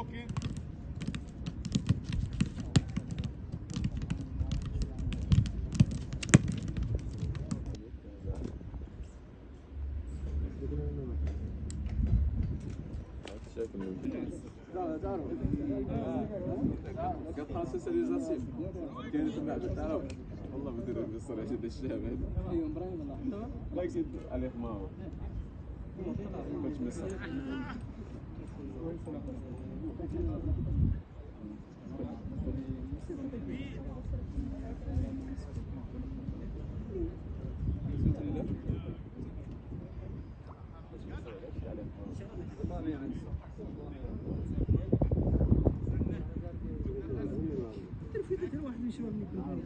قطعة سوسياليزاسيون كاينة في المعبد تاعنا والله بدير بالصراحة هذا الشاب هذا ايوا ابراهيم الله يزيد عليه ماهو باش مسح واحد من الشباب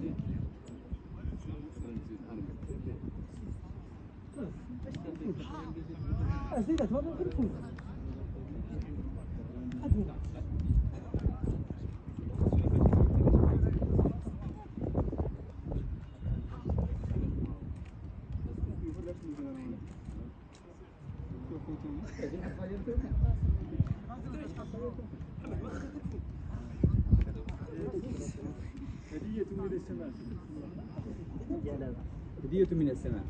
زيد تفضل بالفوز هدية من السماء.